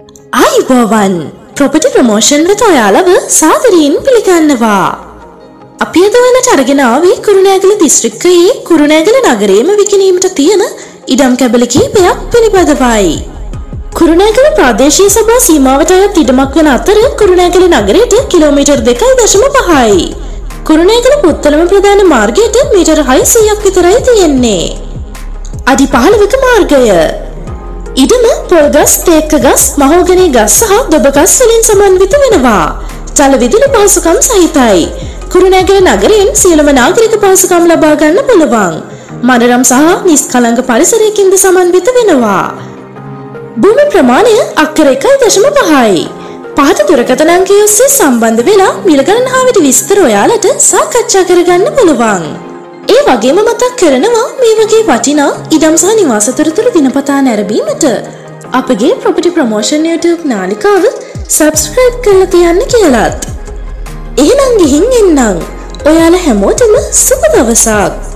ආයිබෝවන් property promotion වෙත ඔයාලව සාදරයෙන් පිළිගන්නවා. අපි අද ඔයාලට අරගෙන ආවේ කුරුණෑගල දිස්ත්‍රික්කයේ කුරුණෑගල නගරයේම විකිණීමට තියෙන ඉඩම් කැබලි කිහිපයක් පිළිබඳවයි. කුරුණෑගල ප්‍රාදේශීය සභා සීමාවට අයත් ඉඩමක් වන අතර කුරුණෑගල නගරයට කිලෝමීටර් 2.5යි. කුරුණෑගල පුත්තලම ප්‍රධාන මාර්ගයට මීටර 600ක් විතරයි තියෙන්නේ. අඩි 15ක මාර්ගය. ඉඩම පොල්ගස්, තේක්ක ගස්, මහෝගනී ගස් සහ දොබ ගස් වලින් සමන්විත වෙනවා. ජල විදුලි පහසුකම් සහිතයි. කුරුණෑගල නගරයෙන් සියලුම නාගරික පහසුකම් ලබා ගන්න පුළුවන්. මනරම් සහ නිස්කලංක පරිසරයකින්ද සමන්විත වෙනවා. භූමි ප්‍රමාණය අක්කර 1.5යි. පහත දුරකථන අංකය ඔස්සේ සම්බන්ධ වෙලා මිල ගණන හා විතර විස්තර ඔයාලට සාකච්ඡා කරගන්න පුළුවන්. ඒ වගේම මතක් කරනවා මේ වගේ වටිනා ඉඩම් සහ නිවාස තොරතුරු දිනපතා නැරඹීමට අපගේ ප්‍රොපර්ටි ප්‍රොමෝෂන් YouTube නාලිකාව subscribe කරලා තියන්න කියලාත්. එහෙනම් ගිහින් එන්නම්. ඔයාලා හැමෝටම සුබ දවසක්.